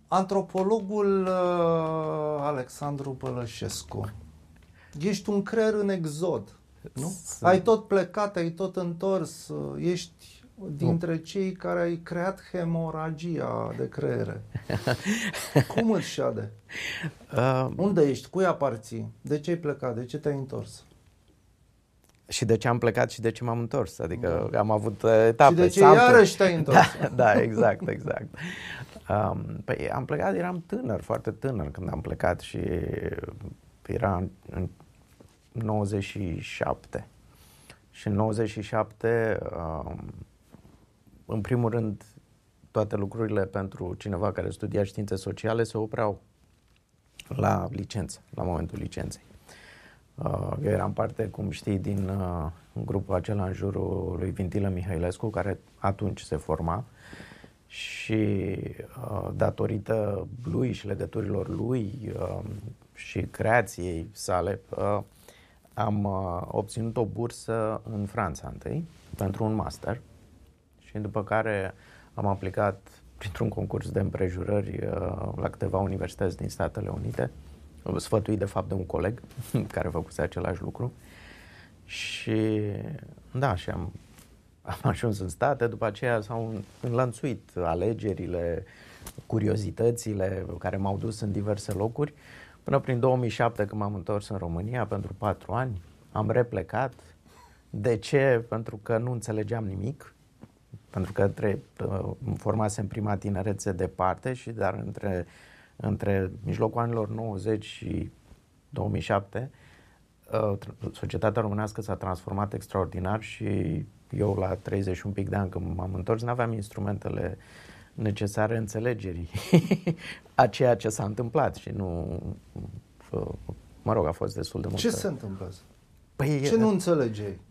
Antropologul Alexandru Bălășescu, ești un creier în exod, nu? Ai tot plecat, ai tot întors, ești dintre cei care ai creat hemoragia de creiere. Cum îți șade? Unde ești? Cui aparții? De ce ai plecat? De ce te-ai întors? Și de ce am plecat și de ce m-am întors. Adică am avut etape. Și de ce iarăși te-ai întors? Da, exact. Păi am plecat, eram tânăr, foarte tânăr când am plecat și era în 97. Și în 97, în primul rând, toate lucrurile pentru cineva care studia științe sociale se opreau la licență, la momentul licenței. Eu eram parte, cum știi, din grupul acela în jurul lui Vintilă Mihailescu, care atunci se forma și datorită lui și legăturilor lui și creației sale am obținut o bursă în Franța întâi pentru un master și după care am aplicat printr-un concurs de împrejurări la câteva universități din Statele Unite, sfătuit de fapt de un coleg care făcuse același lucru și da, și am ajuns în state, după aceea s-au înlănțuit alegerile, curiozitățile care m-au dus în diverse locuri, până prin 2007 când m-am întors în România pentru 4 ani, am replecat. De ce? Pentru că nu înțelegeam nimic, pentru că formasem prima tinerețe departe și dar între mijlocul anilor 90 și 2007 societatea românească s-a transformat extraordinar și eu la 30 și un pic de ani când m-am întors n-aveam instrumentele necesare înțelegerii a ceea ce s-a întâmplat și nu, mă rog, a fost destul de mult. Ce se întâmplă? Păi, ce nu înțelegeai?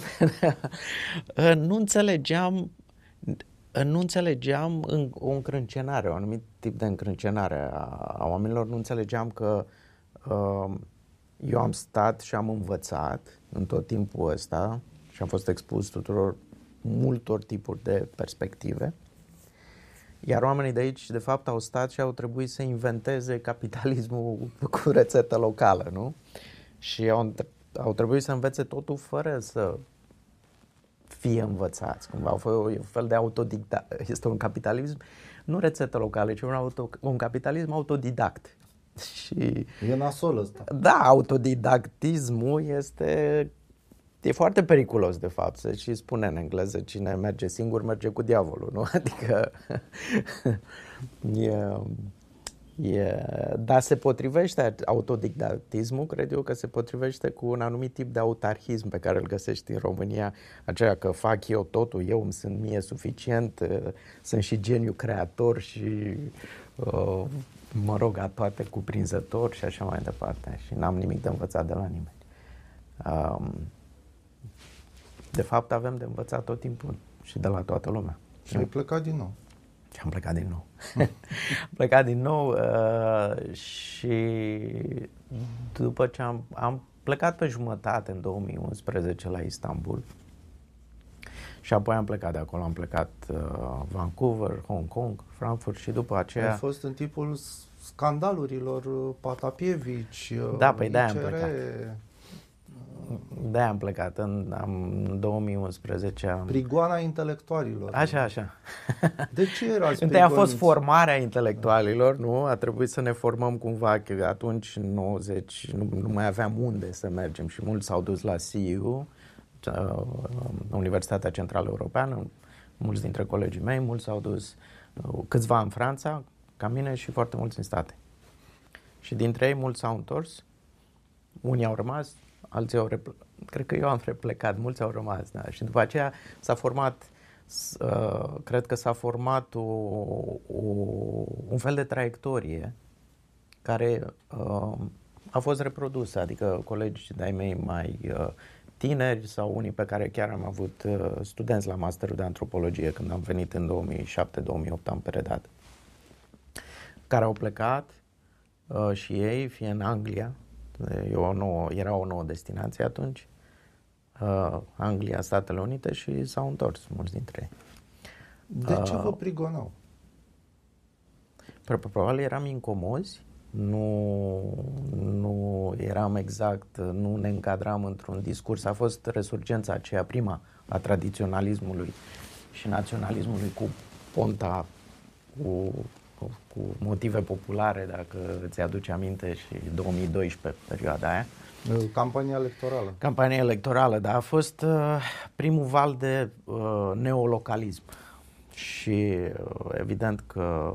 Nu înțelegeam o încrâncenare, un anumit tip de încrâncenare a oamenilor. Nu înțelegeam că eu am stat și am învățat în tot timpul ăsta și am fost expus multor tipuri de perspective. Iar oamenii de aici, de fapt, au stat și au trebuit să inventeze capitalismul cu rețetă locală, nu? Și au trebuit să învețe totul fără să fie învățați. Cumva un fel de autodidact. Este un capitalism, nu rețetă locală, ci un capitalism autodidact. Și e nasol ăsta. Da, autodidactismul e foarte periculos, de fapt. Se și spune în engleză, cine merge singur, merge cu diavolul, nu? Adică dar se potrivește autodidactismul, cred eu că se potrivește cu un anumit tip de autarhism pe care îl găsești în România, aceea că fac eu totul, eu îmi sunt mie suficient, sunt și geniu creator și mă rog, a toate cuprinzător și așa mai departe și n-am nimic de învățat de la nimeni. De fapt avem de învățat tot timpul și de la toată lumea. Și ai plecat din nou. Și am plecat din nou. Am plecat din nou și după ce am plecat pe jumătate în 2011 la Istanbul și apoi am plecat de acolo, am plecat Vancouver, Hong Kong, Frankfurt și după aceea... Ai fost în timpul scandalurilor Patapievici, da, păi de-aia am plecat. De-aia am plecat în 2011. Prigoana intelectualilor. Așa. De ce erați Întâi a fost formarea intelectualilor, nu? A trebuit să ne formăm cumva, că atunci, în 90, nu mai aveam unde să mergem și mulți s-au dus la CEU, Universitatea Centrală Europeană, mulți dintre colegii mei, mulți s-au dus, câțiva în Franța, ca mine, și foarte mulți în state. Și dintre ei, mulți s-au întors, unii au rămas, alții au cred că eu am replecat, mulți au rămas, da. Și după aceea s-a format, cred că s-a format un fel de traiectorie care a fost reprodusă, adică colegi de-ai mei mai tineri sau unii pe care chiar am avut studenți la masterul de antropologie când am venit în 2007-2008, am predat, care au plecat și ei, fie în Anglia, era o nouă destinație atunci, Anglia, Statele Unite, și s-au întors mulți dintre ei. De ce vă prigonau? Probabil eram incomozi, nu eram exact, nu ne încadram într-un discurs. A fost resurgența aceea prima a tradiționalismului și naționalismului cu Ponta, cu motive populare, dacă îți aduce aminte, și 2012, perioada aia. Campania electorală. Campania electorală, dar a fost primul val de neolocalism. Și evident că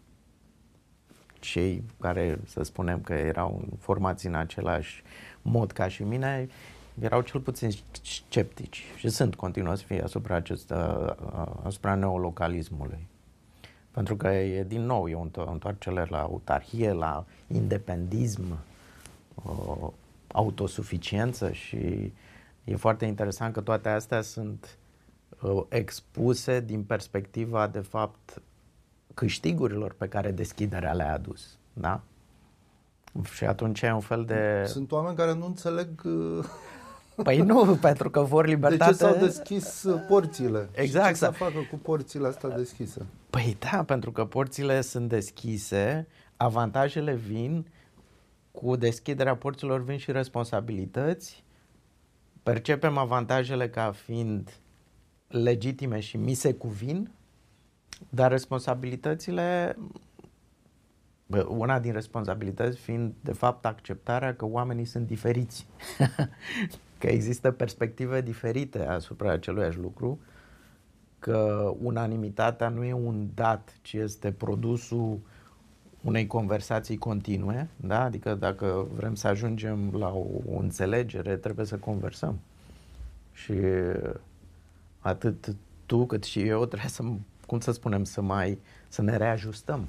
cei care, să spunem că erau formați în același mod ca și mine, erau cel puțin sceptici și sunt, continuă să fie asupra neolocalismului. Pentru că e din nou o întoarcere la autarhie, la independism, autosuficiență și e foarte interesant că toate astea sunt expuse din perspectiva, de fapt, câștigurilor pe care deschiderea le-a adus. Da? Și atunci e un fel de... Sunt oameni care nu înțeleg... Păi nu, pentru că vor libertate... De ce s-au deschis porțile? Exact. Și ce să facă cu porțile astea deschise? Păi da, pentru că porțile sunt deschise, avantajele vin, cu deschiderea porților vin și responsabilități, percepem avantajele ca fiind legitime și mi se cuvin, dar responsabilitățile, una din responsabilități fiind de fapt acceptarea că oamenii sunt diferiți, că există perspective diferite asupra aceluiași lucru, că unanimitatea nu e un dat, ci este produsul unei conversații continue, da? Adică dacă vrem să ajungem la o înțelegere, trebuie să conversăm. Și atât tu cât și eu trebuie să, cum să spunem, să ne reajustăm.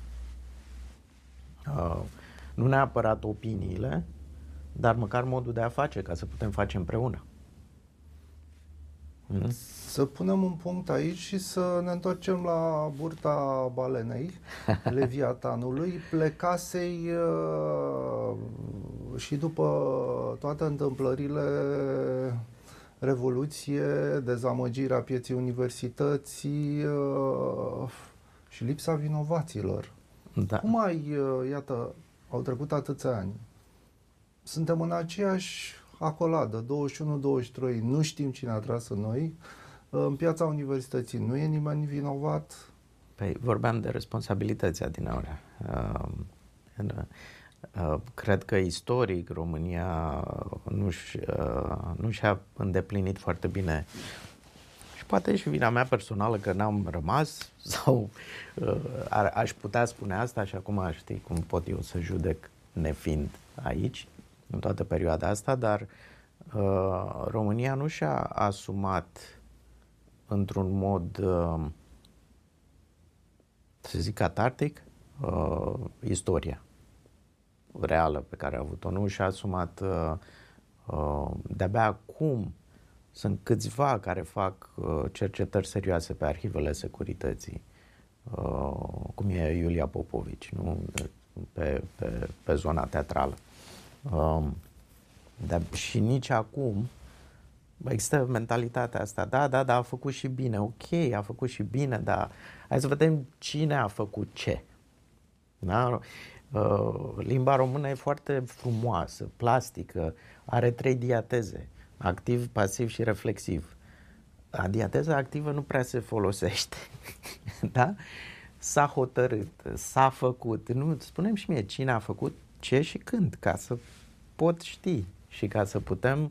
Nu neapărat opiniile, dar măcar modul de a face, ca să putem face împreună. Să punem un punct aici și să ne întoarcem la burta balenei, Leviatanului. Plecasei și după toate întâmplările, Revoluție, dezamăgirea pieței universității și lipsa vinovaților. Da. Cum iată, au trecut atâția ani. Suntem în aceeași acoladă, 21-23, nu știm cine a tras în noi. În piața universității nu e nimeni vinovat. Păi vorbeam de responsabilități adineaurea. Cred că istoric România nu și-a îndeplinit foarte bine, și poate și vina mea personală că n-am rămas, sau aș putea spune asta și acum știi cum pot eu să judec nefiind aici în toată perioada asta, dar România nu și-a asumat într-un mod, să zic, catartic, istoria reală pe care a avut-o. Nu și-a asumat, de-abia acum sunt câțiva care fac cercetări serioase pe arhivele securității, cum e Iulia Popovici, nu? Pe zona teatrală. Și nici acum există mentalitatea asta, da, a făcut și bine, ok, a făcut și bine, dar hai să vedem cine a făcut ce. Da? Limba română e foarte frumoasă, plastică, are 3 diateze, activ, pasiv și reflexiv. Diateza activă nu prea se folosește. Da? S-a hotărât, s-a făcut. Nu, spunem și mie cine a făcut ce și când, ca să pot ști și ca să putem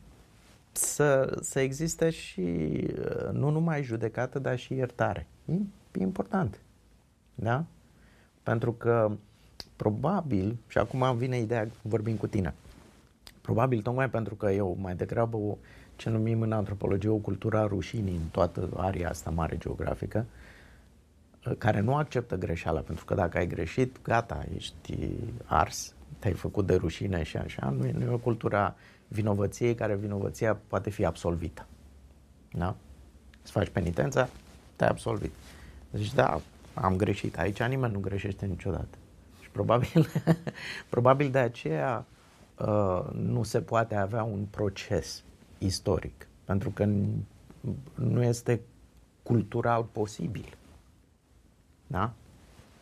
să existe și nu numai judecată, dar și iertare. E important. Da? Pentru că probabil, și acum îmi vine ideea, vorbim cu tine, probabil tocmai pentru că eu mai degrabă ce numim în antropologie o cultură a rușinii în toată aria asta mare geografică, care nu acceptă greșeala, pentru că dacă ai greșit, gata, ești ars, te-ai făcut de rușine și așa, nu e o cultură a vinovăției, care vinovăția poate fi absolvită. Da? Îți faci penitența, te-ai absolvit. Deci da, am greșit. Aici nimeni nu greșește niciodată. Și probabil de aceea nu se poate avea un proces istoric, pentru că nu este cultural posibil. Da?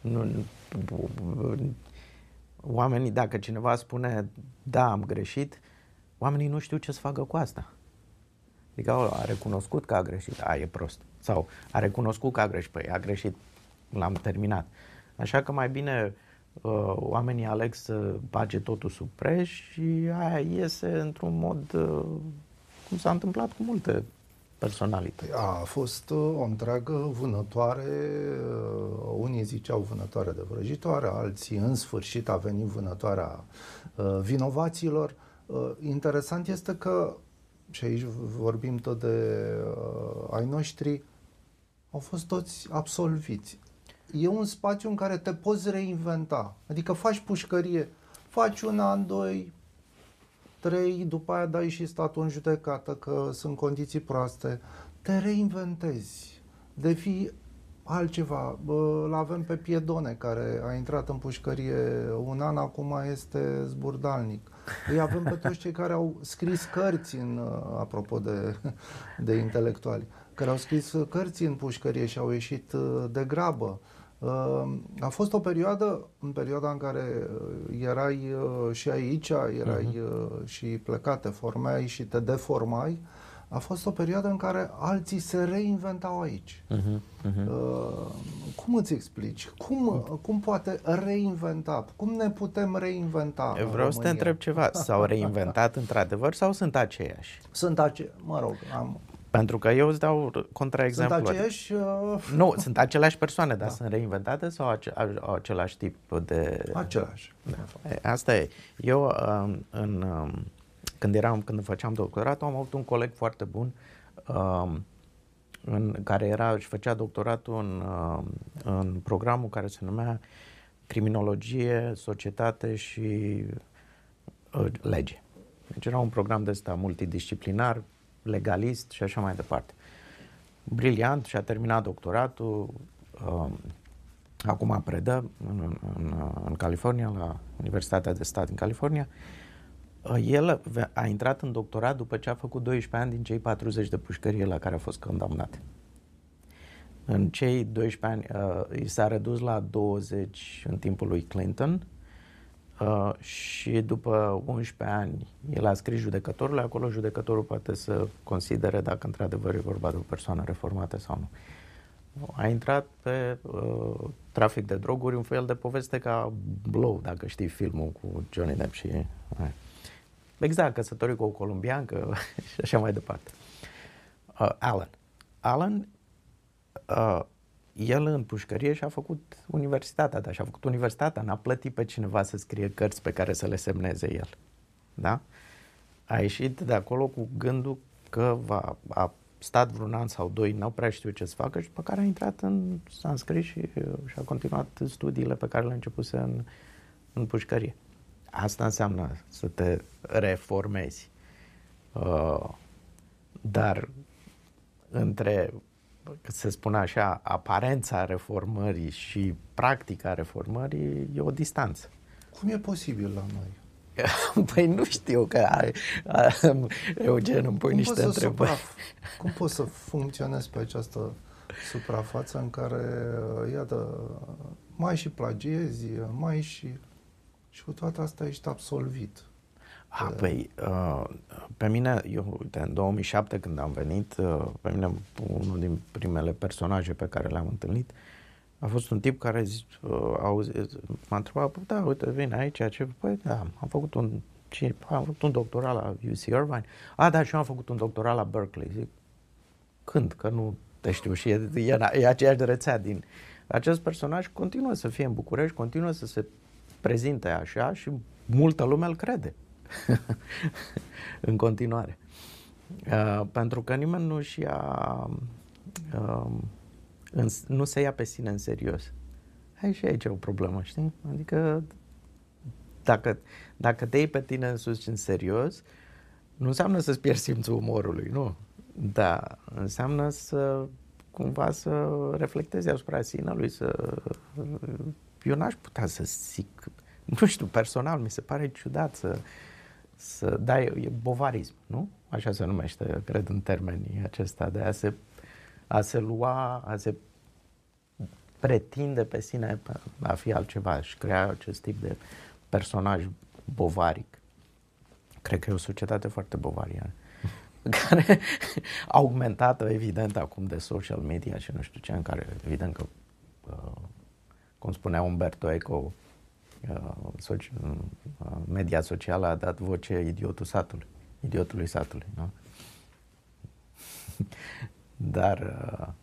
Oamenii, dacă cineva spune, da, am greșit, oamenii nu știu ce să facă cu asta. Adică a recunoscut că a greșit, e prost. Sau a recunoscut că a greșit, păi a greșit, l-am terminat. Așa că mai bine oamenii aleg să bage totul sub preș și aia iese într-un mod, cum s-a întâmplat cu multe personalități. A fost o întreagă vânătoare, unii ziceau vânătoare de vrăjitoare, alții în sfârșit a venit vânătoarea vinovaților. Interesant este că, și aici vorbim tot de ai noștri, au fost toți absolviți. E un spațiu în care te poți reinventa, adică faci pușcărie, faci un an, 2, 3, după aia dai și statul în judecată că sunt condiții proaste, te reinventezi, devii altceva. L-avem pe Piedone, care a intrat în pușcărie un an, acum este zburdalnic. Îi avem pe toți cei care au scris cărți, apropo de intelectuali, care au scris cărți în pușcărie și au ieșit de grabă. A fost o perioadă, în perioada în care erai și aici, erai și plecat, te formai și te deformai, a fost o perioadă în care alții se reinventau aici. Cum îți explici? Cum poate reinventa? Cum ne putem reinventa? Eu vreau să te întreb ceva. S-au reinventat într-adevăr sau sunt aceiași? Sunt aceiași, mă rog, Pentru că eu îți dau contraexemplu. Sunt aceiași... Nu, sunt aceleași persoane, dar sunt reinventate sau au același tip de... Același. Asta e. Eu, când făceam doctoratul, am avut un coleg foarte bun care își făcea doctoratul în programul care se numea Criminologie, Societate și Lege. Deci era un program de ăsta multidisciplinar, legalist și așa mai departe. Briliant, și-a terminat doctoratul, acum predă în California, la Universitatea de Stat din California. El a intrat în doctorat după ce a făcut 12 ani din cei 40 de pușcărie la care a fost condamnat. În cei 12 ani i s-a redus la 20 în timpul lui Clinton și după 11 ani el a scris judecătorului, acolo judecătorul poate să considere dacă într-adevăr e vorba de o persoană reformată sau nu. A intrat pe trafic de droguri, un fel de poveste ca Blow, dacă știi filmul cu Johnny Depp și... Exact, căsătorit cu o colombiancă și așa mai departe. Alan, el în pușcărie și-a făcut universitatea, dar și-a făcut universitatea, n-a plătit pe cineva să scrie cărți pe care să le semneze el. Da? A ieșit de acolo cu gândul că a stat vreun an sau 2, n-au prea știut ce să facă și după care a intrat s-a înscris și a continuat studiile pe care le-a început în pușcărie. Asta înseamnă să te reformezi. Dar între, să spun așa, aparența reformării și practica reformării e o distanță. Cum e posibil la noi? Păi nu știu, că Eugen îmi pui niște întrebări. Cum poți să funcționezi pe această suprafață în care, iată, mai și plagiezi, mai și cu toate astea ești absolvit? Păi, pe mine, uite, în 2007 când am venit, pe mine unul din primele personaje pe care le-am întâlnit a fost un tip care m-a întrebat, da, uite, vine aici, păi, da, am făcut un doctorat la UC Irvine. Da, și eu am făcut un doctorat la Berkeley. Zic, când? Că nu te știu și e aceeași de rețea din... Acest personaj continuă să fie în București, continuă să se prezinte așa și multă lume îl crede în continuare. Pentru că nimeni nu se ia pe sine în serios. Aici e o problemă, știi? Adică dacă te iei pe tine însuși în serios, nu înseamnă să-ți pierzi simțul umorului, nu. Da, înseamnă cumva să reflectezi asupra sinelui, eu n-aș putea să zic, nu știu, personal, mi se pare ciudat da, e bovarism, nu? Așa se numește, cred, în termenii acesta de a se lua, pretinde pe sine a fi altceva și crea acest tip de personaj bovaric. Cred că e o societate foarte bovariană, care augmentată, evident, acum de social media și nu știu ce, în care, evident că, cum spunea Umberto Eco, media socială a dat voce idiotului satului, nu? Dar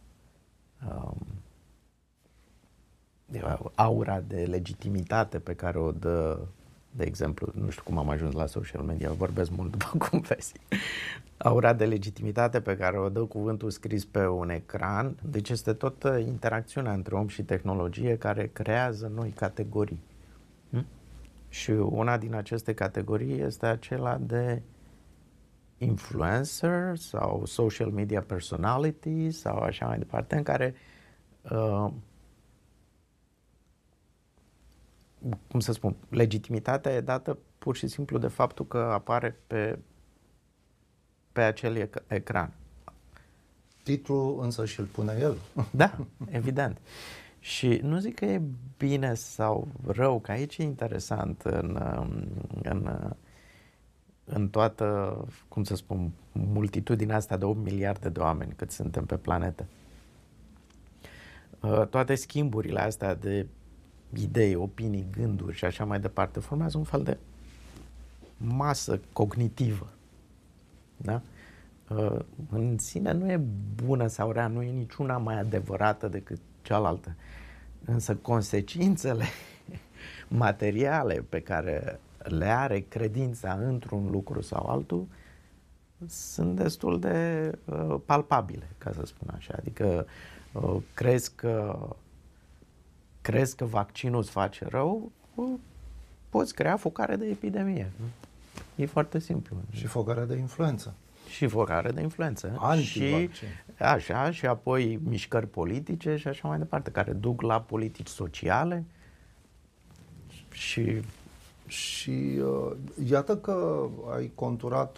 aura de legitimitate pe care o dă, de exemplu, nu știu cum am ajuns la social media, vorbesc mult după cum vezi, aura de legitimitate pe care o dă cuvântul scris pe un ecran, deci este tot interacțiunea între om și tehnologie care creează noi categorii. Și una din aceste categorii este acela de influencer sau social media personality sau așa mai departe, în care cum să spun, legitimitatea e dată pur și simplu de faptul că apare pe acel ecran. Titlul însă și-l pune el. Da, evident. Și nu zic că e bine sau rău, că aici e interesant în toată, cum să spun, multitudinea asta de 8 miliarde de oameni cât suntem pe planetă. Toate schimburile astea de idei, opinii, gânduri și așa mai departe formează un fel de masă cognitivă. Da? În sine nu e bună sau rea, nu e niciuna mai adevărată decât cealaltă. Însă consecințele materiale pe care le are credința într-un lucru sau altul sunt destul de palpabile, ca să spun așa. Adică crezi că vaccinul îți face rău, poți crea focare de epidemie. E foarte simplu. Și focare de influență. Și focare de influență. Antivaccin. Așa, și apoi mișcări politice și așa mai departe, care duc la politici sociale și iată că ai conturat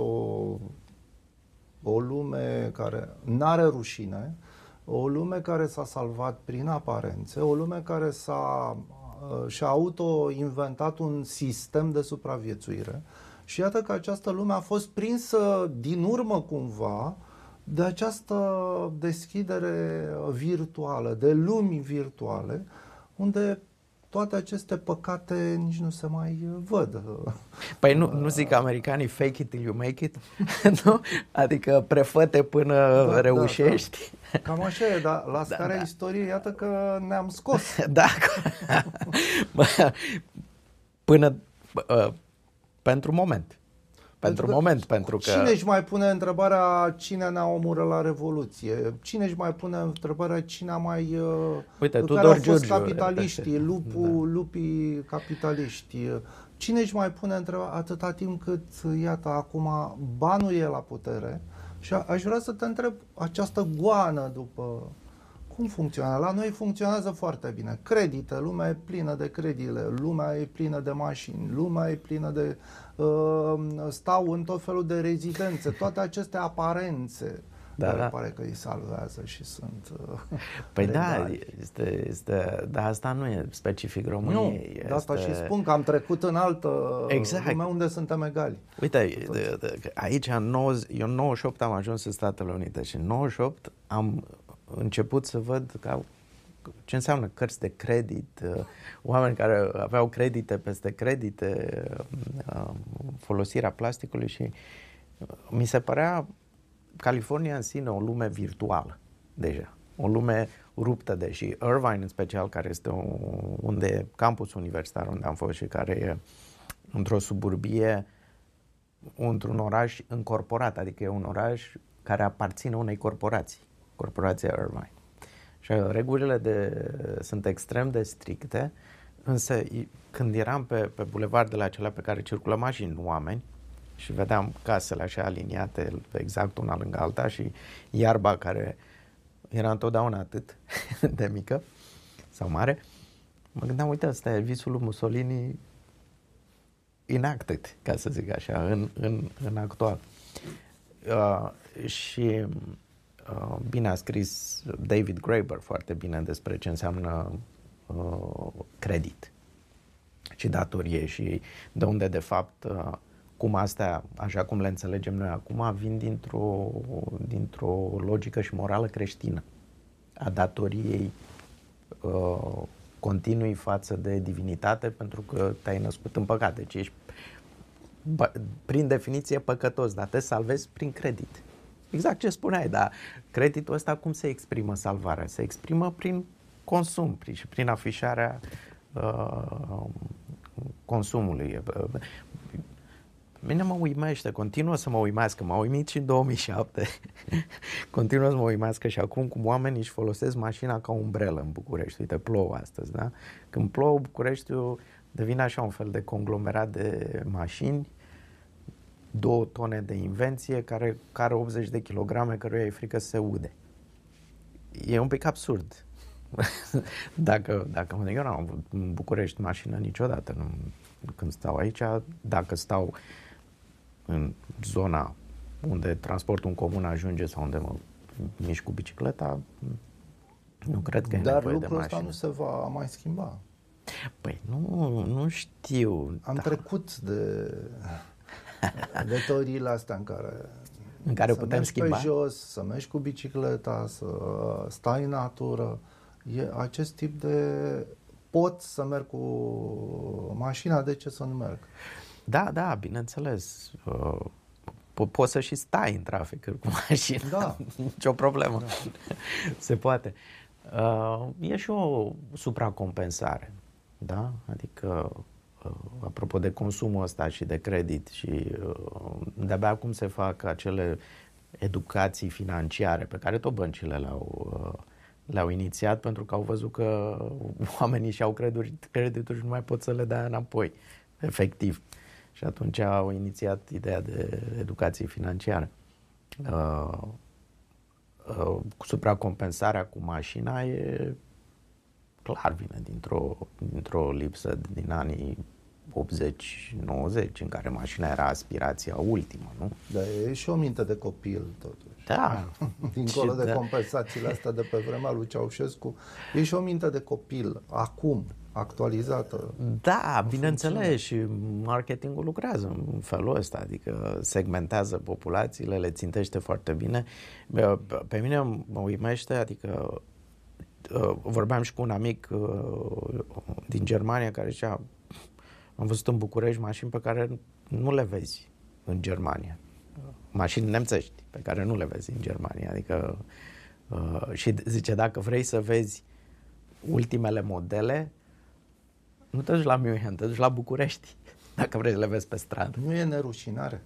o lume care n-are rușine, o lume care s-a salvat prin aparențe, o lume care și-a auto-inventat un sistem de supraviețuire. Și iată că această lume a fost prinsă din urmă cumva de această deschidere virtuală, de lumi virtuale, unde toate aceste păcate nici nu se mai văd. Păi nu zic americanii fake it till you make it? Nu? Adică prefă-te până reușești. Da. Cam așa e, dar la scara istoriei iată că ne-am scos. Da. Până pentru moment. Pentru că... Cine își mai pune întrebarea cine ne-a omorât la Revoluție? Cine își mai pune întrebarea cine a mai... Uite, care Tudor au fost Giurgiu, capitaliștii, lupii capitaliști? Cine își mai pune întrebarea atâta timp cât, iată, acum banul e la putere? Și aș vrea să te întreb, această goană după... Cum funcționează? La noi funcționează foarte bine. Credite, lumea e plină de credite, lumea e plină de mașini, lumea e plină de... stau în tot felul de rezidențe, toate aceste aparențe care pare că îi salvează și sunt... Păi dar asta nu e specific României. Nu, de asta și spun că am trecut în altă lume unde suntem egali. Uite, aici eu în 98 am ajuns în Statele Unite și în 98 am început să văd ce înseamnă cărți de credit, oameni care aveau credite peste credite, folosirea plasticului și mi se părea California în sine o lume virtuală deja, o lume ruptă de și Irvine în special, care este unde campus universitar unde am fost și care e într-o suburbie, într-un oraș încorporat, adică e un oraș care aparține unei corporații, corporația Irvine. Și regulile sunt extrem de stricte, însă când eram pe bulevardele acelea pe care circulă mașini, nu oameni, și vedeam casele așa aliniate exact una lângă alta și iarba care era întotdeauna atât de mică sau mare, mă gândeam, uite, ăsta e visul lui Mussolini enacted, ca să zic așa, în actual. Și Bine a scris David Graeber foarte bine despre ce înseamnă credit și datorie și de unde de fapt cum astea, așa cum le înțelegem noi acum, vin dintr-o logică și morală creștină a datoriei continui față de divinitate, pentru că te-ai născut în păcat. Deci ești prin definiție păcătos, dar te salvezi prin credit. Exact ce spuneai, dar creditul ăsta cum se exprimă salvarea? Se exprimă prin consum și prin afișarea consumului. Mine mă uimește, continuă să mă uimească, m-a uimit și în 2007, continuă să mă uimească și acum cum oamenii își folosesc mașina ca umbrelă în București. Uite, plouă astăzi, da? Când plouă, Bucureștiul devine așa un fel de conglomerat de mașini, 2 tone de invenție, care 80 de kilograme, căruia e frică să se ude. E un pic absurd. Dacă eu n-am avut în București mașină niciodată, când stau aici, dacă stau în zona unde transportul în comun ajunge sau unde mă mișc cu bicicleta, nu cred că e nevoie de mașină. Dar lucrul ăsta nu se va mai schimba. Păi nu știu. Am trecut de teoriile astea în care putem schimba. Pe jos, să mergi cu bicicleta, să stai în natură. E acest tip de pot să merg cu mașina, de ce să nu merg? Da, bineînțeles. Poți să și stai în trafic cu mașina. Da. Nicio problemă. Da. Se poate. E și o supracompensare. Da? Adică apropo de consumul ăsta și de credit și de-abia acum se fac acele educații financiare pe care tot băncile le-au inițiat pentru că au văzut că oamenii și-au credituri și nu mai pot să le dea înapoi, efectiv. Și atunci au inițiat ideea de educație financiară. Supracompensarea cu mașina e clar vine dintr-o lipsă din anii 80-90, în care mașina era aspirația ultimă, nu? Dar e și o minte de copil, totuși. Da. Dincolo de compensațiile astea de pe vremea lui Ceaușescu, e și o minte de copil, acum, actualizată. Da, bineînțeles, și marketingul lucrează în felul ăsta, adică segmentează populațiile, le țintește foarte bine. Pe mine mă uimește, adică vorbeam și cu un amic din Germania care zicea, am văzut în București mașini pe care nu le vezi în Germania. Mașini nemțești pe care nu le vezi în Germania. Adică, și zice, dacă vrei să vezi ultimele modele, nu te duci la München, te duci la București, dacă vrei să le vezi pe stradă. Nu e nerușinare?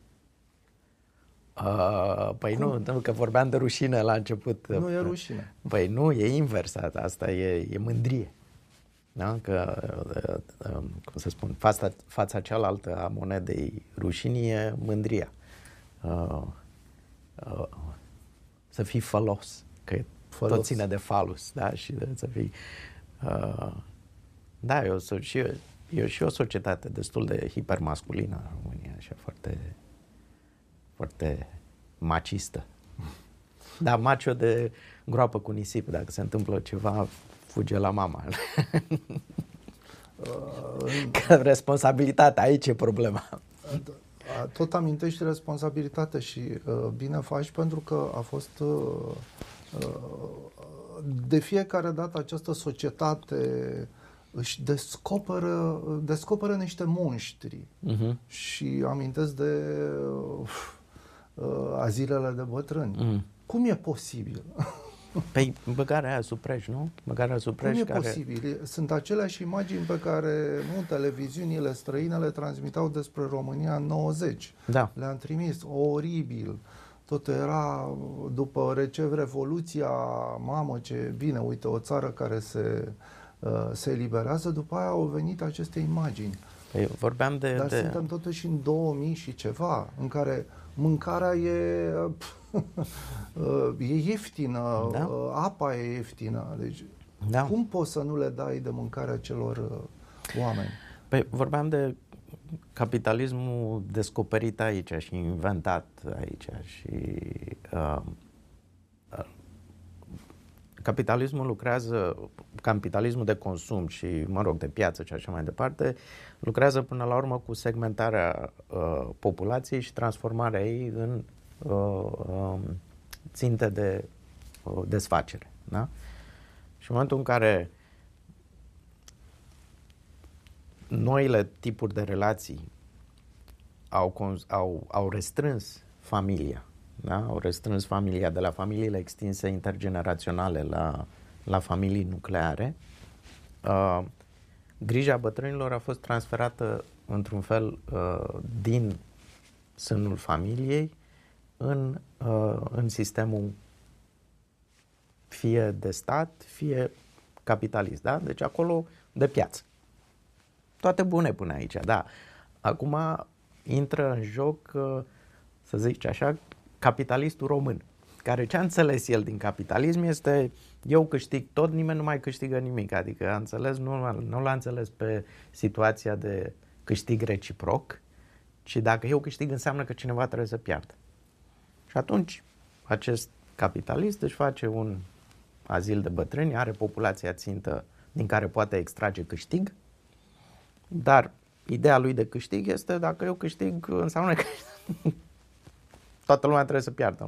Păi nu, că vorbeam de rușine la început. Nu e rușine. Păi nu, e invers, asta e mândrie. Da? Că, cum să spun, fața cealaltă a monedei rușinii e mândria. Să fii falos, că tot ține de falus, da? Și să fii... Da, e și o societate destul de hipermasculină în România, așa foarte, foarte macistă. Da, macho de groapă cu nisip, dacă se întâmplă ceva, fuge la mama. Că responsabilitatea, aici e problema. Tot amintești responsabilitate și bine faci, pentru că a fost de fiecare dată această societate își descoperă niște monștri. Și amintesc de azilele de bătrâni. Cum e posibil? Păi băgarea aia sub preș, nu? Băgarea sub preș. Cum e posibil? Sunt aceleași imagini pe care televiziunile străine le transmitau despre România în 90. Da. Le-am trimis, oribil. Tot era, după Revoluția, mamă ce bine, uite, o țară care se eliberează, după aia au venit aceste imagini. Păi vorbeam Dar suntem totuși în 2000 și ceva, în care mâncarea e ieftină, da? Apa e ieftină. Deci, da. Cum poți să nu le dai de mâncarea celor oameni? Păi vorbeam de capitalismul descoperit aici și inventat aici și capitalismul lucrează, capitalismul de consum și, mă rog, de piață și așa mai departe, lucrează până la urmă cu segmentarea populației și transformarea ei în ținte de desfacere. Da? Și în momentul în care noile tipuri de relații au restrâns familia, da? Au restrâns familia de la familiile extinse intergeneraționale la familii nucleare, grija bătrânilor a fost transferată într-un fel din sânul familiei în sistemul fie de stat, fie capitalist, da? Deci acolo de piață. Toate bune până aici, da. Acum intră în joc, să zic așa, capitalistul român, care ce a înțeles el din capitalism este eu câștig tot, nimeni nu mai câștigă nimic. Adică a înțeles, nu l-a înțeles pe situația de câștig reciproc, ci dacă eu câștig înseamnă că cineva trebuie să piardă. Și atunci acest capitalist își face un azil de bătrâni, are populația țintă din care poate extrage câștig, dar ideea lui de câștig este dacă eu câștig înseamnă că toată lumea trebuie să piardă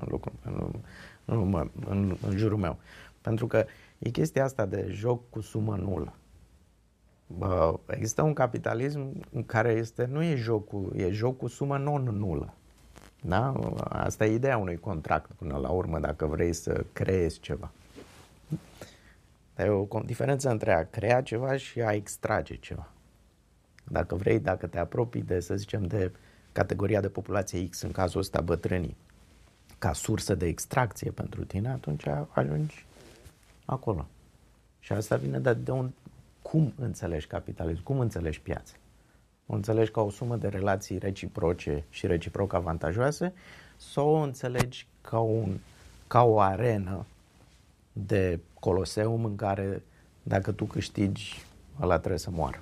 în jurul meu. Pentru că e chestia asta de joc cu sumă nulă. Există un capitalism în care nu e joc cu sumă non-nulă. Da? Asta e ideea unui contract până la urmă, dacă vrei să creezi ceva. Dar e o diferență între a crea ceva și a extrage ceva. Dacă vrei, dacă te apropii de, să zicem, de categoria de populație X, în cazul ăsta bătrânii, ca sursă de extracție pentru tine, atunci ajungi acolo. Și asta vine de cum înțelegi capitalism, cum înțelegi piața. O înțelegi ca o sumă de relații reciproce și reciproc avantajoase sau o înțelegi ca o arenă de coloseum în care dacă tu câștigi, ăla trebuie să moară.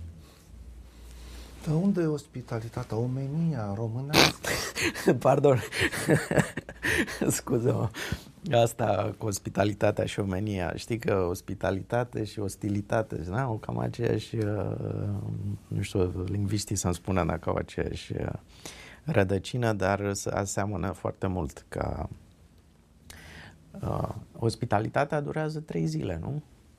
Dar unde e ospitalitatea, omenia românească? Pardon, scuză-mă, asta cu ospitalitatea și omenia, știi că ospitalitate și ostilitate, da? O cam aceeași, nu știu, lingviștii să-mi spună dacă au aceeași rădăcină, dar aseamănă foarte mult ca ospitalitatea durează 3 zile, nu?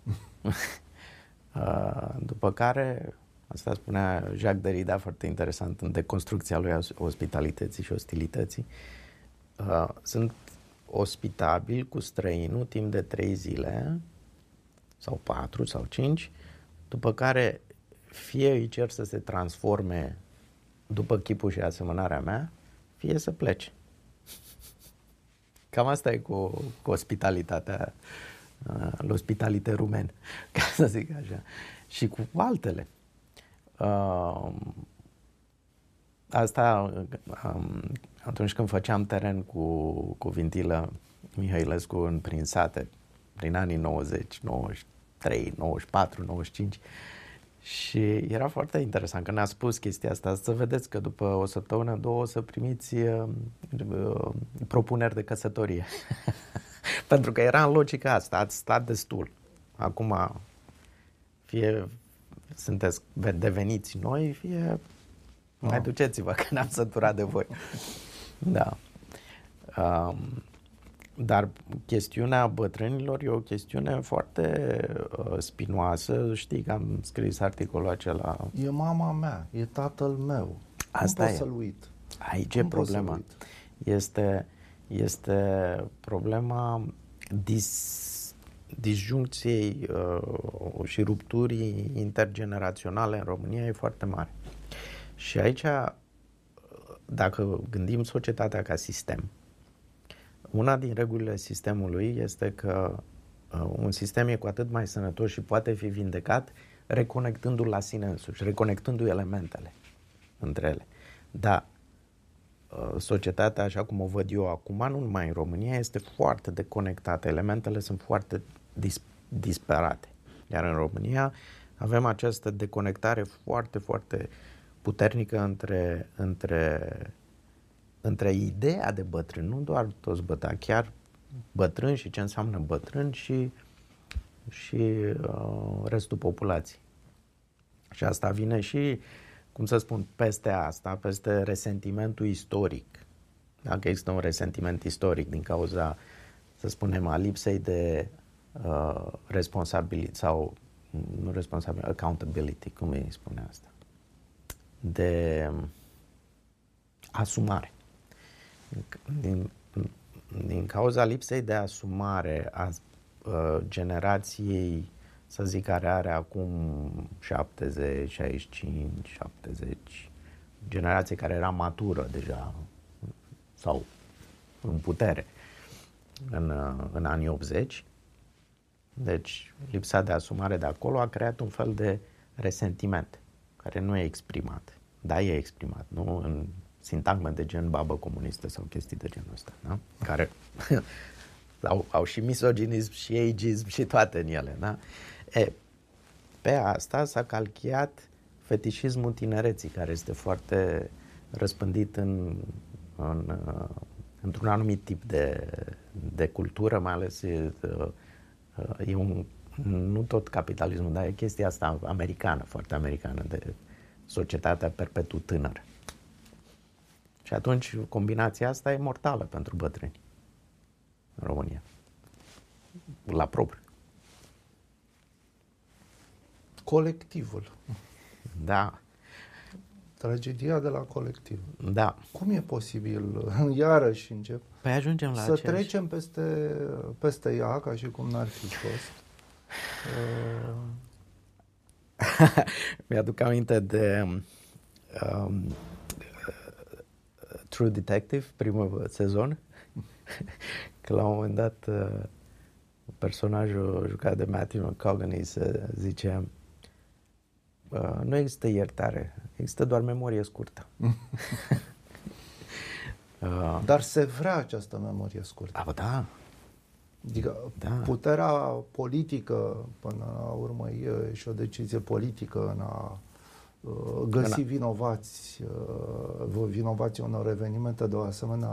După care, asta spunea Jacques Derrida foarte interesant în deconstrucția lui a ospitalității și ostilității, sunt ospitabil cu străinul timp de 3 zile sau 4 sau 5, după care fie îi cer să se transforme după chipul și asemănarea mea, fie să plece. Cam asta e cu ospitalitatea, l'ospitalité rumen, ca să zic așa. Și cu altele. Asta atunci când făceam teren cu Vintilă Mihailescu prin sate, prin anii 90, 93, 94, 95, și era foarte interesant că ne-a spus chestia asta, să vedeți că după o săptămână, 2 o să primiți propuneri de căsătorie. Pentru că era în logica asta, ați stat destul. Acum fie sunteți deveniți noi, fie mai duceți-vă, că ne-am săturat de voi. Da. Dar chestiunea bătrânilor e o chestiune foarte spinoasă. Știi că am scris articolul acela. E mama mea, e tatăl meu. Asta cum pot să-l uit? Aici e problema. Este problema disjuncției și rupturii intergeneraționale în România e foarte mare. Și aici, dacă gândim societatea ca sistem, una din regulile sistemului este că un sistem e cu atât mai sănătos și poate fi vindecat reconectându-l la sine însuși, reconectându-i elementele între ele. Dar societatea, așa cum o văd eu acum, nu numai în România, este foarte deconectată. Elementele sunt foarte disperate. Iar în România avem această deconectare foarte, foarte puternică între ideea de bătrân, nu doar toți bătrâni, chiar bătrân și ce înseamnă bătrân și restul populației. Și asta vine și, cum să spun, peste asta, peste resentimentul istoric. Dacă există un resentiment istoric din cauza, să spunem, a lipsei de responsabilitate sau, nu responsabilitate, accountability, cum îi spune asta, de asumare. Din cauza lipsei de asumare a generației, să zic, care are acum 70, 65, 70, generație care era matură deja sau în putere în anii 80. Deci lipsa de asumare de acolo a creat un fel de resentiment care nu e exprimat. Da, e exprimat, nu în sintagme de gen babă comunistă sau chestii de genul ăsta, da? Care au și misoginism și ageism și toate în ele, da? Pe asta s-a calchiat fetișismul tinereții, care este foarte răspândit într-un anumit tip de cultură, mai ales nu tot capitalismul, dar e chestia asta americană, foarte americană, de societatea perpetu tânără. Și atunci combinația asta e mortală pentru bătrâni în România. La propriu. Colectivul. Da. Tragedia de la colectiv. Da. Cum e posibil, iarăși încep, păi ajungem la să trecem peste ea ca și cum n-ar fi fost? Mi-aduc aminte de True Detective, primul sezon, că la un moment dat personajul jucat de Matthew McConaughey zice nu există iertare, există doar memorie scurtă. Dar se vrea această memorie scurtă. Da. Adică puterea politică, până la urmă, e și o decizie politică în a găsi vinovații unor evenimente de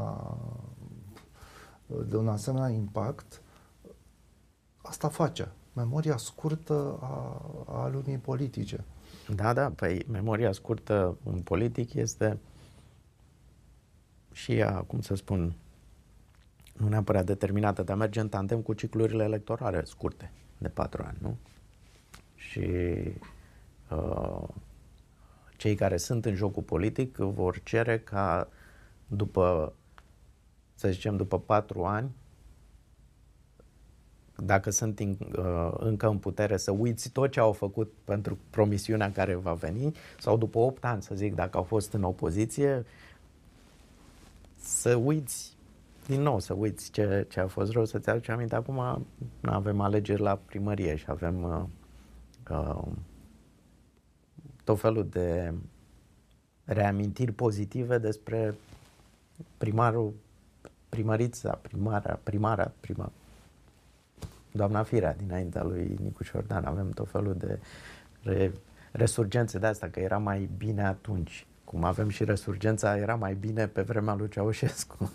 un asemenea impact. Asta face. Memoria scurtă a lumii politice. Da, păi memoria scurtă în politic este și ea, cum să spun, nu neapărat determinată, dar merge în tandem cu ciclurile electorale scurte, de 4 ani, nu? Și cei care sunt în jocul politic vor cere ca după 4 ani, dacă sunt încă în putere, să uiți tot ce au făcut pentru promisiunea care va veni, sau după 8 ani, să zic, dacă au fost în opoziție, să uiți din nou, să uiți ce a fost rău, să-ți aduci aminte. Acum avem alegeri la primărie și avem tot felul de reamintiri pozitive despre primara, doamna Firea, dinaintea lui Nicu Șordan. Avem tot felul de resurgențe de asta, că era mai bine atunci. Cum avem și resurgența, era mai bine pe vremea lui Ceaușescu.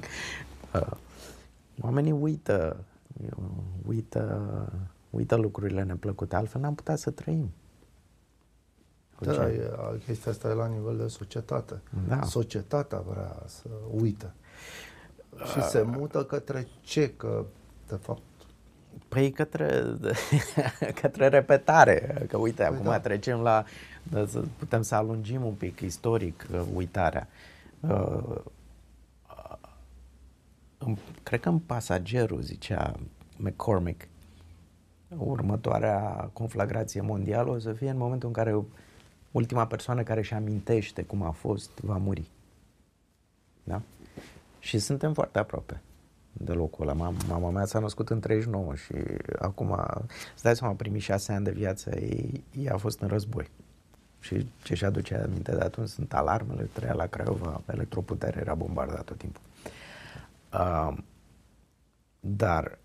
Oamenii uită lucrurile neplăcute, altfel n-am putea să trăim. Da, chestia asta e la nivel de societate. Da. Societatea vrea să uită. Și se mută către ce? Că, de fapt... Păi către repetare. Că uite, păi acum trecem la... Putem să alungim un pic istoric uitarea. Cred că în Pasagerul, zicea McCormick, următoarea conflagrație mondială o să fie în momentul în care ultima persoană care își amintește cum a fost va muri. Da? Și suntem foarte aproape de locul ăla. Mama mea s-a născut în 39 și acum, îți dai seama, primii 6 ani de viață ei a fost în război. Și ce-și aduce aminte de atunci sunt alarmele, trăia la Craiova, electroputere, era bombardat tot timpul. Dar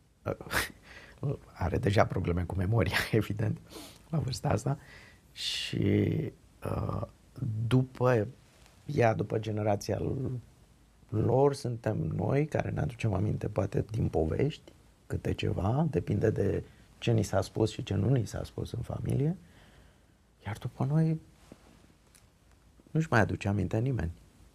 are deja probleme cu memoria, evident, la vârsta asta. Și după generația lor suntem noi care ne aducem aminte poate din povești, câte ceva, depinde de ce ni s-a spus și ce nu ni s-a spus în familie, iar după noi nu-și mai aduce aminte nimeni.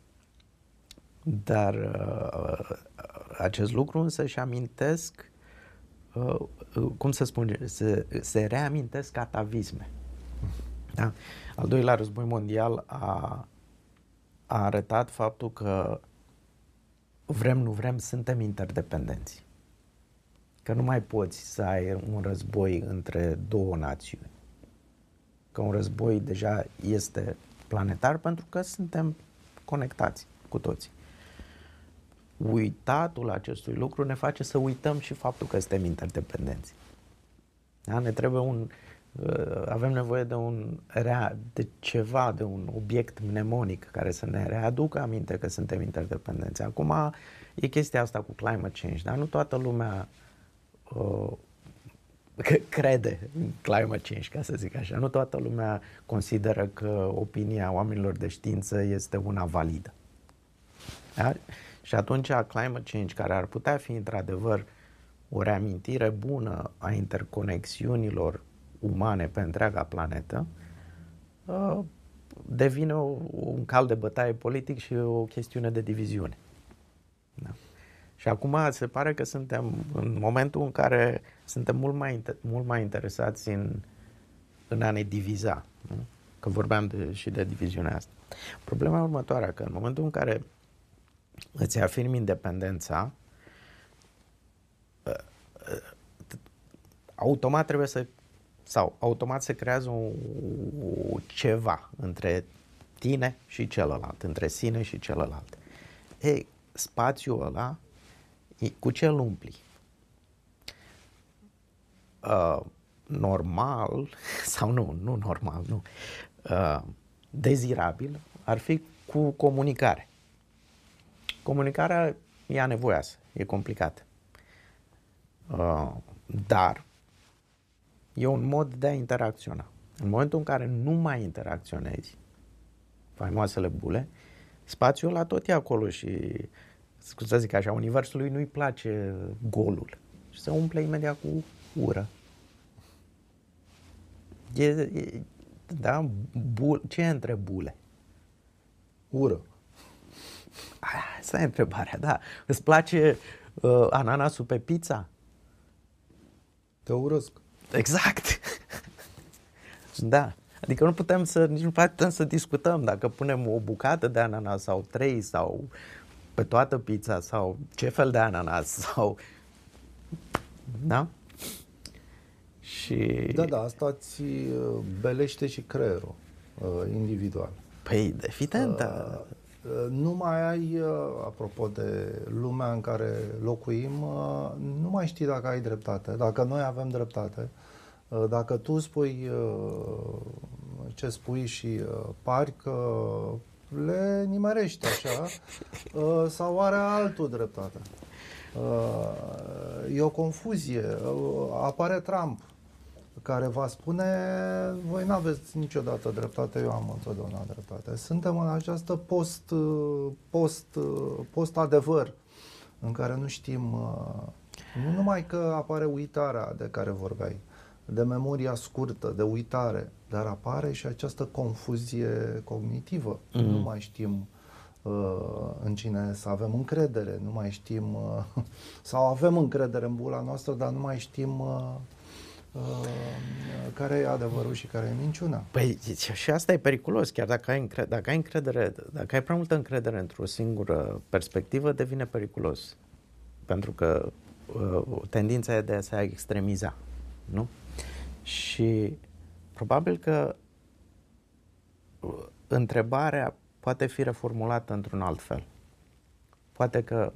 Dar acest lucru însă își amintesc, cum să spun, se reamintesc atavisme. Da? Al doilea război mondial a arătat faptul că vrem, nu vrem, suntem interdependenți. Că nu mai poți să ai un război între două națiuni. Că un război deja este planetar pentru că suntem conectați cu toții. Uitatul acestui lucru ne face să uităm și faptul că suntem interdependenți. Da? Ne trebuie avem nevoie de ceva, de un obiect mnemonic care să ne readucă aminte că suntem interdependenți. Acum e chestia asta cu climate change, dar nu toată lumea crede în climate change, ca să zic așa. Nu toată lumea consideră că opinia oamenilor de știință este una validă. Da? Și atunci climate change, care ar putea fi într-adevăr o reamintire bună a interconexiunilor umane pe întreaga planetă, devine un cal de bătaie politic și o chestiune de diviziune. Da. Și acum se pare că suntem în momentul în care suntem mult mai interesați în a ne diviza. Nu? Că vorbeam și de diviziunea asta. Problema următoare, că în momentul în care îți afirmi independența, automat se creează ceva între tine și celălalt, între sine și celălalt. Spațiul ăla, cu ce îl umpli? Normal, sau nu normal, nu. Dezirabil ar fi cu comunicare. Comunicarea e anevoioasă, e complicată. Dar e un mod de a interacționa. În momentul în care nu mai interacționezi, faimoasele bule, spațiul ăla tot e acolo și, să zic așa, universului nu-i place golul și se umple imediat cu ură. Da? Ce e între bule? Ură. Asta e întrebarea, da. Îți place ananasul pe pizza? Te urăsc. Exact. Da. Adică nici nu putem să discutăm dacă punem o bucată de ananas sau 3 sau pe toată pizza sau ce fel de ananas sau... Da? Și... Da, asta îți belește și creierul individual. Păi, evident, nu mai ai, apropo de lumea în care locuim, nu mai știi dacă ai dreptate, dacă noi avem dreptate, dacă tu spui ce spui și pari că le nimerești așa, sau are altul dreptate. E o confuzie. Apare Trump, care va spune: voi nu aveți niciodată dreptate, eu am întotdeauna dreptate. Suntem în această post-adevăr în care nu știm, nu numai că apare uitarea de care vorbeai, de memoria scurtă, de uitare, dar apare și această confuzie cognitivă. Nu mai știm în cine să avem încredere, nu mai știm, sau avem încredere în bula noastră, dar nu mai știm care e adevărul și care e minciuna. Păi și asta e periculos, chiar dacă ai încredere, dacă ai prea multă încredere într-o singură perspectivă, devine periculos. Pentru că tendința e de a se extremiza, nu? Și probabil că întrebarea poate fi reformulată într-un alt fel. Poate că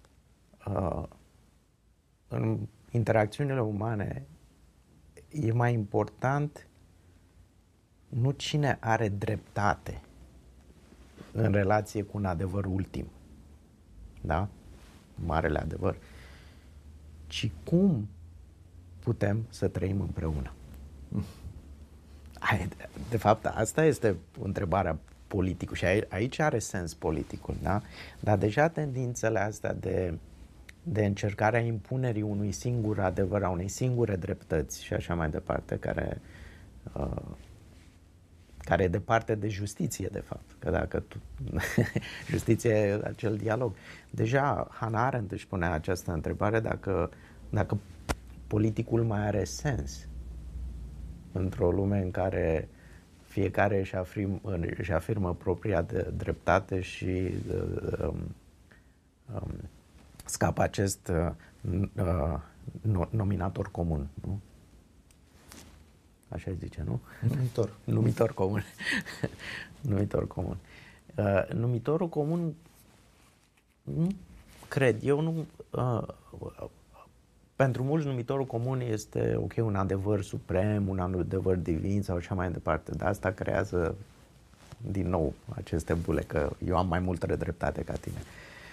în interacțiunile umane e mai important nu cine are dreptate în relație cu un adevăr ultim, da? Marele adevăr, ci cum putem să trăim împreună. De fapt, asta este întrebarea politicul. Și aici are sens politicul, da? Dar deja tendințele astea de încercarea impunerii unui singur adevăr, a unei singure dreptăți și așa mai departe, care e departe de justiție, de fapt. Că dacă justiție e acel dialog. Deja Hannah Arendt își punea această întrebare dacă politicul mai are sens într-o lume în care fiecare își afirmă propria dreptate și scapă acest nominator comun, nu? Așa zice, nu? Numitor comun. Numitor comun. Numitorul comun, nu cred eu, nu. Pentru mulți numitorul comun este un adevăr suprem, un adevăr divin sau așa mai departe. Dar asta creează din nou aceste bule, că eu am mai multă dreptate ca tine.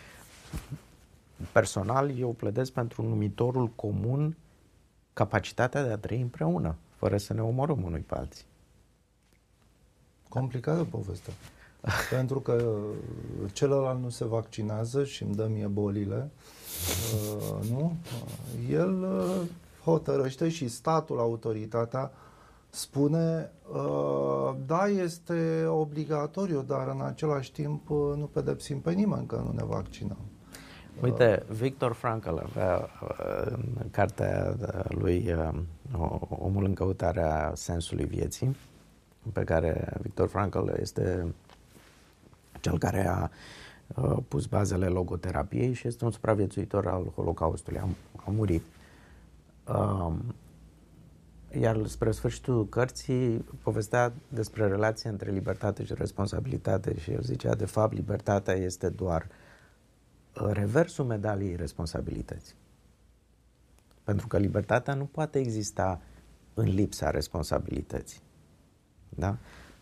Personal, eu pledez pentru numitorul comun, capacitatea de a trăi împreună, fără să ne omorâm unui pe alții. Complicată povestea. Pentru că celălalt nu se vaccinează și îmi dă mie bolile, nu? El hotărăște și statul, autoritatea, spune, da, este obligatoriu, dar în același timp nu pedepsim pe nimeni că nu ne vaccinăm. Uite, Viktor Frankl avea în cartea lui Omul în căutarea sensului vieții, pe care Viktor Frankl este cel care a pus bazele logoterapiei și este un supraviețuitor al Holocaustului. A murit. Iar spre sfârșitul cărții povestea despre relația între libertate și responsabilitate și el zicea, de fapt, libertatea este doar reversul medaliei responsabilității. Pentru că libertatea nu poate exista în lipsa responsabilității. Da?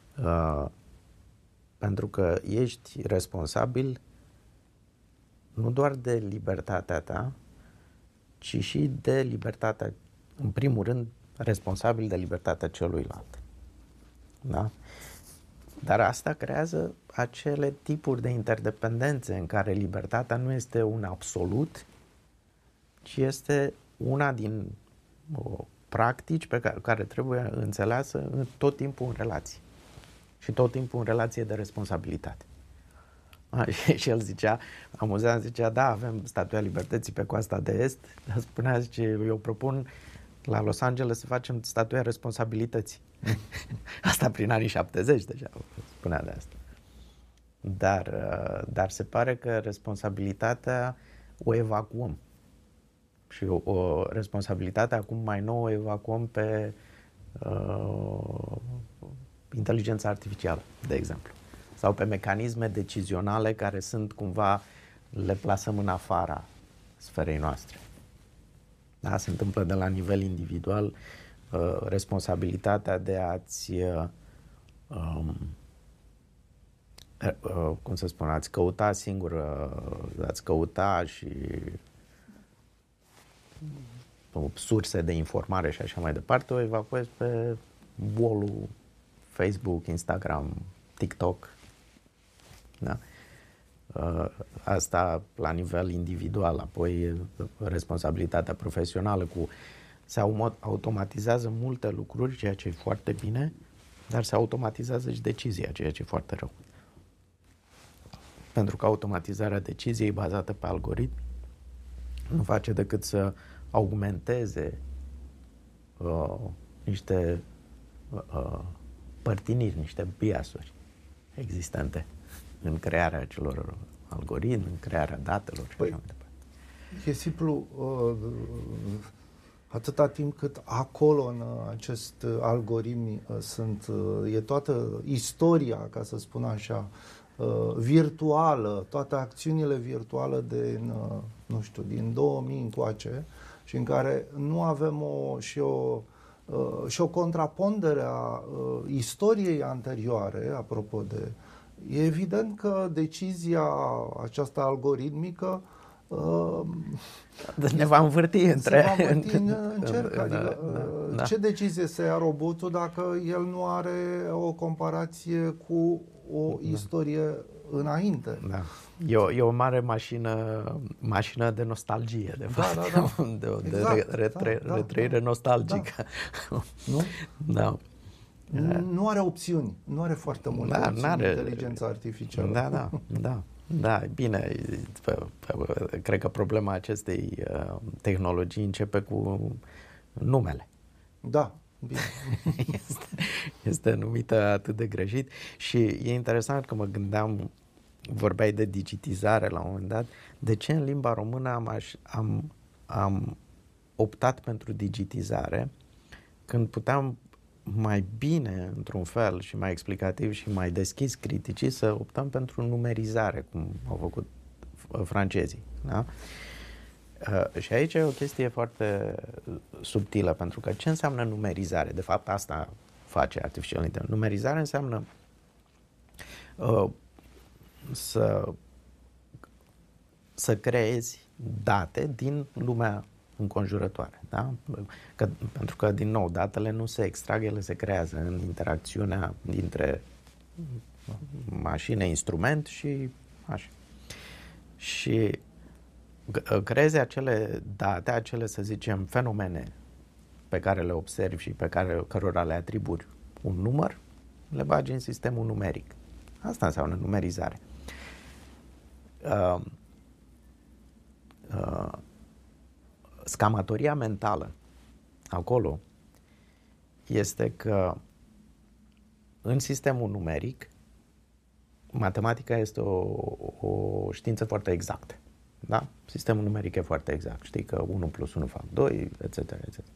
Pentru că ești responsabil nu doar de libertatea ta, ci și de libertatea, în primul rând, responsabil de libertatea celuilalt. Da? Dar asta creează acele tipuri de interdependențe în care libertatea nu este un absolut, ci este una din practici pe care trebuie înțeleasă tot timpul în relații. Și tot timpul în relație de responsabilitate. Și el zicea, amuzant, zicea, da, avem Statuia Libertății pe coasta de est, dar spunea, zice, eu propun la Los Angeles să facem Statuia Responsabilității. Asta prin anii 70 deja spunea de asta. Dar se pare că responsabilitatea o evacuăm. Și o responsabilitate acum mai nouă o evacuăm pe inteligența artificială, de exemplu. Sau pe mecanisme decizionale care sunt cumva, le plasăm în afara sferei noastre. Da? Se întâmplă de la nivel individual responsabilitatea de a-ți cum să spun, ați căuta singur, ați căuta și surse de informare și așa mai departe, o evacuezi pe wall-ul Facebook, Instagram, TikTok. Da? Asta la nivel individual, apoi responsabilitatea profesională se automatizează multe lucruri, ceea ce e foarte bine, dar se automatizează și decizia, ceea ce e foarte rău. Pentru că automatizarea deciziei bazată pe algoritm nu face decât să augmenteze niște părtiniri, niște biasuri existente în crearea acelor algoritmi, în crearea datelor și așa mai departe. E simplu, atâta timp cât acolo în acest algoritm e toată istoria, ca să spun așa, virtuală, toate acțiunile virtuale din 2000 încoace și în care nu avem și o contrapondere a istoriei anterioare, apropo de... E evident că decizia aceasta algoritmică ne va învârti în cerc. Adică, ce decizie să ia robotul dacă el nu are o comparație cu o istorie înainte. Da. E o mare mașină de nostalgie, de fapt. Da. De Exact, retrăire nostalgică. Da. Nu? Da. Nu are opțiuni. Nu are foarte multe opțiuni inteligența artificială. Da, bine, cred că problema acestei tehnologii începe cu numele. Da, bine. Este numită atât de greșit și e interesant că mă gândeam, vorbeai de digitizare la un moment dat, de ce în limba română am optat pentru digitizare când puteam mai bine, într-un fel, și mai explicativ și mai deschis criticii, să optăm pentru numerizare, cum au făcut francezii. Da? Și aici e o chestie foarte subtilă, pentru că ce înseamnă numerizare? De fapt, asta face artificial intelligence. Numerizare înseamnă să creezi date din lumea înconjurătoare. Da? Pentru că, din nou, datele nu se extrag, ele se creează în interacțiunea dintre mașină, instrument și așa. Și creezi acele date, acele, să zicem, fenomene pe care le observi și cărora le atribui un număr, le bagi în sistemul numeric. Asta înseamnă numerizare. Scamatoria mentală acolo este că în sistemul numeric matematica este o știință foarte exactă. Da? Sistemul numeric e foarte exact. Știi că 1 plus 1 fac 2, etc.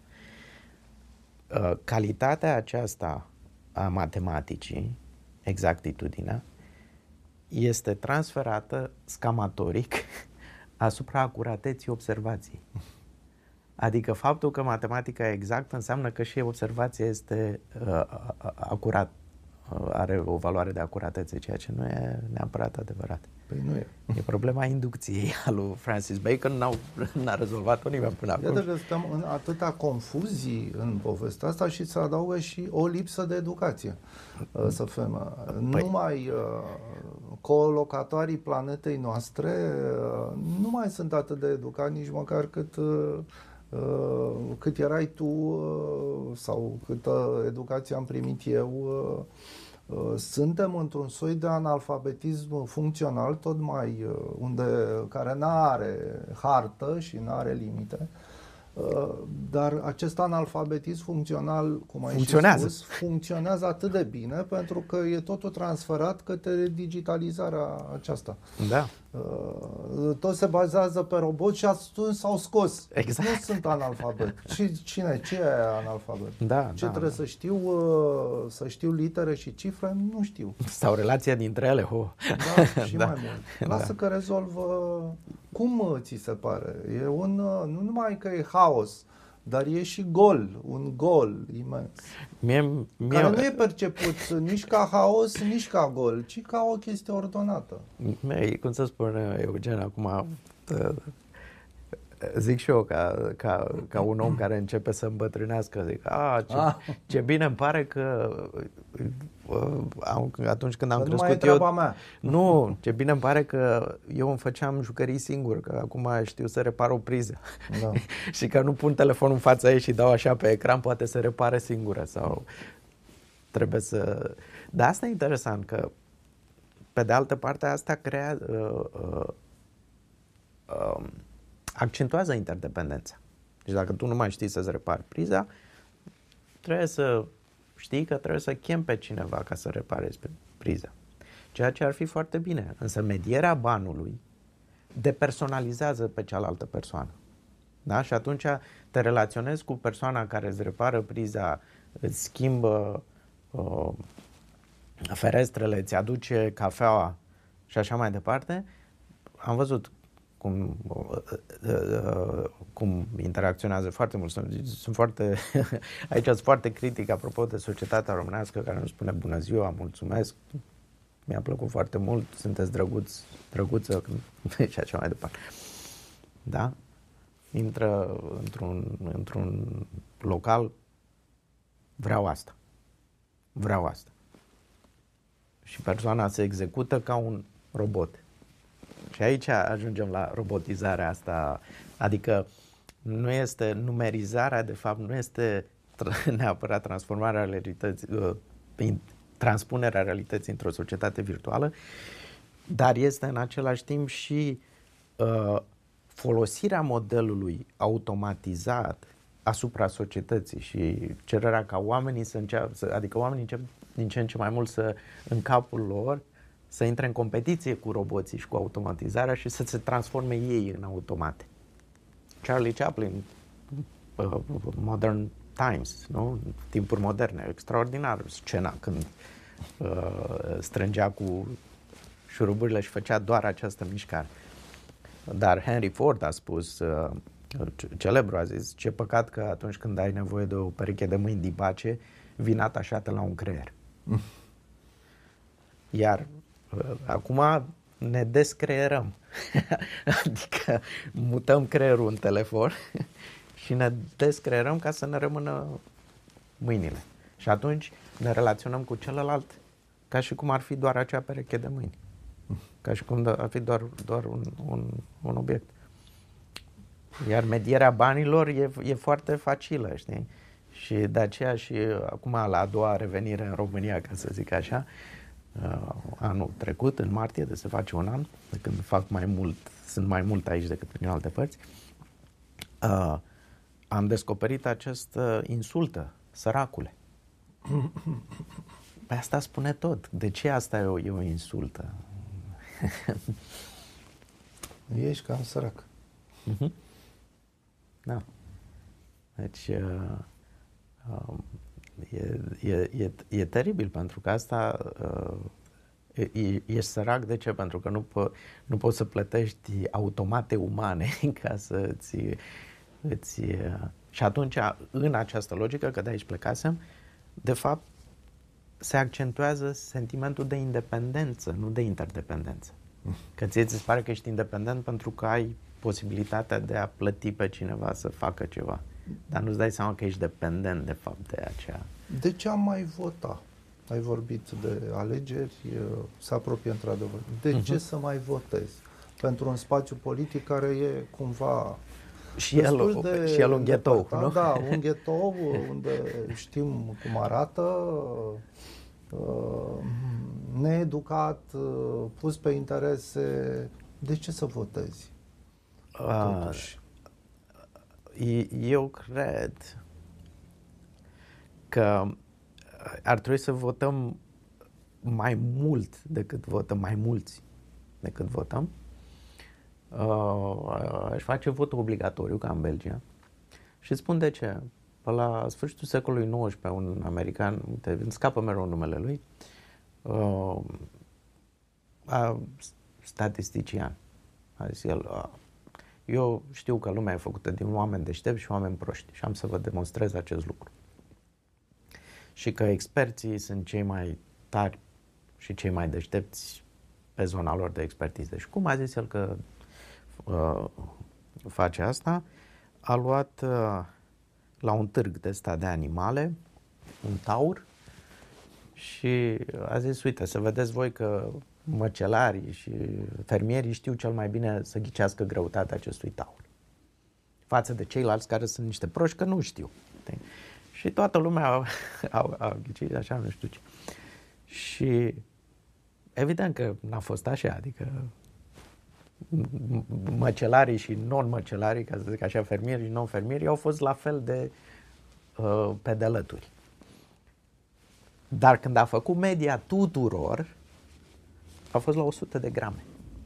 Calitatea aceasta a matematicii, exactitudinea, este transferată scamatoric asupra acurateții observației. Adică faptul că matematica e exactă înseamnă că și observația este acurat, are o valoare de acuratețe, ceea ce nu e neapărat adevărat. Păi nu e. E problema inducției a lui Francis Bacon, n-a rezolvat-o nimeni până acum. Iată că stăm în atâta confuzii în povestea asta și se adaugă și o lipsă de educație. Să fim. Numai colocatorii planetei noastre nu mai sunt atât de educați nici măcar cât erai tu sau câtă educație am primit eu. Suntem într-un soi de analfabetism funcțional tot mai care n-are hartă și n-are limite. Dar acest analfabetism funcțional, cum ai spus, funcționează atât de bine pentru că e totul transferat către digitalizarea aceasta. Da. Tot se bazează pe robot și atunci s-au scos. Exact. Nu sunt analfabet. Ce e analfabet? Da, Ce trebuie să știu? Să știu litere și cifre? Nu știu. Sau relația dintre ele. Da, și mai mult. Lasă că rezolvă. Cum ți se pare? E nu numai că e haos, dar e și un gol imens. Care nu e perceput nici ca haos, nici ca gol, ci ca o chestie ordonată. Cum să spun, Eugen, acum zic și eu ca un om care începe să îmbătrânească, zic, ce bine îmi pare că atunci când am crescut eu... Mea. Nu, ce bine îmi pare că eu îmi făceam jucării singur, că acum știu să repar o priză. Da. Și că nu pun telefonul în fața ei și dau așa pe ecran, poate să repare singură sau trebuie să... Dar asta e interesant, că pe de altă parte asta accentuează interdependența. Deci dacă tu nu mai știi să-ți repari priza, trebuie să știi că trebuie să chemi pe cineva ca să reparezi priza. Ceea ce ar fi foarte bine. Însă medierea banului depersonalizează pe cealaltă persoană. Da? Și atunci te relaționezi cu persoana care îți repară priza, îți schimbă ferestrele, îți aduce cafeaua și așa mai departe. Am văzut cum interacționează foarte mult. Sunt foarte, aici sunt foarte critic apropo de societatea românească care nu spune bună ziua, mulțumesc, mi-a plăcut foarte mult, sunteți drăguță și așa mai departe. Da? Intră într-un local, vreau asta. și persoana se execută ca un robot. Și aici ajungem la robotizarea asta, adică nu este numerizarea, de fapt, nu este neapărat transformarea realității, transpunerea realității într-o societate virtuală, dar este în același timp și folosirea modelului automatizat asupra societății și cererea ca oamenii adică oamenii încep din ce în ce mai mult în capul lor să intre în competiție cu roboții și cu automatizarea și să se transforme ei în automate. Charlie Chaplin, Modern Times, nu? Timpuri moderne, extraordinar scena când strângea cu șuruburile și făcea doar această mișcare. Dar Henry Ford a spus, celebru a zis, ce păcat că atunci când ai nevoie de o pereche de mâini dibace, vin atașată la un creier. Iar acum ne descreierăm. Adică mutăm creierul în telefon și ne descreierăm ca să ne rămână mâinile. Și atunci ne relaționăm cu celălalt ca și cum ar fi doar acea pereche de mâini. Ca și cum ar fi doar un obiect. Iar medierea banilor e foarte facilă, știi? Și de aceea și acum la a doua revenire în România, ca să zic așa, anul trecut, în martie, de se face un an, de când fac mai mult, sunt mai mult aici decât în alte părți, am descoperit această insultă, săracule. Pe asta spune tot. De ce asta e o insultă? Ești cam sărac. Da. Deci e teribil, pentru că asta ești sărac. De ce? Pentru că nu poți să plătești automate umane ca să îți și atunci, în această logică, că de aici plecasem, de fapt se accentuează sentimentul de independență, nu de interdependență. Că ție ți se pare că ești independent pentru că ai posibilitatea de a plăti pe cineva să facă ceva. Dar nu-ți dai seama că ești dependent, de fapt, de aceea. De ce am mai vota? Ai vorbit de alegeri, se apropie într-adevăr. De ce să mai votezi? Pentru un spațiu politic care e cumva... Și el un ghetou, nu? Da, un ghetou unde știm cum arată, needucat, pus pe interese. De ce să votezi? Eu cred că ar trebui să votăm mai mult decât votăm, mai mulți decât votăm. Aș face votul obligatoriu, ca în Belgia. Și spun de ce. Pe la sfârșitul secolului XIX, un american, uite, îmi scapă mereu numele lui, statistician, a zis el, eu știu că lumea e făcută din oameni deștepți și oameni proști și am să vă demonstrez acest lucru. Și că experții sunt cei mai tari și cei mai deștepți pe zona lor de expertiză. Și cum a zis el că face asta? A luat la un târg de ăsta de animale un taur și a zis, uite, să vedeți voi că măcelarii și fermierii știu cel mai bine să ghicească greutatea acestui taur față de ceilalți care sunt niște proști că nu știu. Și toată lumea a ghicit așa, nu știu ce. Și evident că n-a fost așa, adică măcelarii și non-măcelarii, ca să zic așa, fermieri și non-fermieri, au fost la fel de pe de alături. Dar când a făcut media tuturor, a fost la 100 de grame.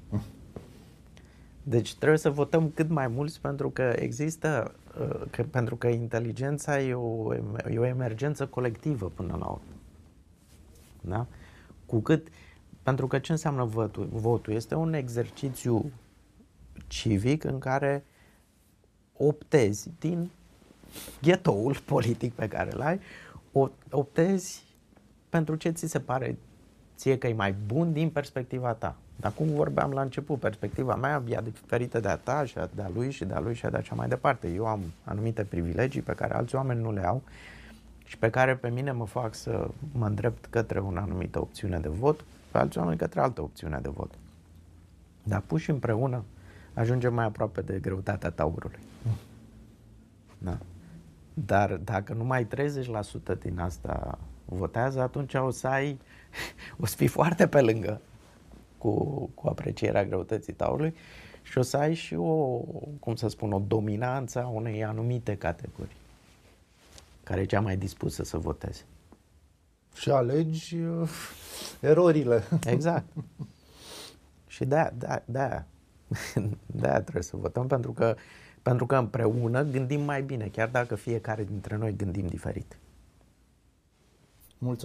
Deci trebuie să votăm cât mai mulți, pentru că există, pentru că inteligența e o emergență colectivă până la urmă. Da? Pentru că ce înseamnă votul? Este un exercițiu civic în care optezi din ghetoul politic pe care îl ai, optezi pentru ce ți se pare ție că e mai bun din perspectiva ta. Dar cum vorbeam la început, perspectiva mea e diferită de a ta și de a lui și de a lui și de așa mai departe. Eu am anumite privilegii pe care alți oameni nu le au și pe care pe mine mă fac să mă îndrept către o anumită opțiune de vot, pe alții oameni către altă opțiune de vot. Dar puși împreună ajungem mai aproape de greutatea taurului. Da. Dar dacă numai 30% din asta votează, atunci o să fii foarte pe lângă cu aprecierea greutății taurului și o să ai și o dominanță a unei anumite categorii care e cea mai dispusă să voteze. Și alegi erorile. Exact. Și de-aia trebuie să votăm, pentru că împreună gândim mai bine, chiar dacă fiecare dintre noi gândim diferit. Mulțumesc.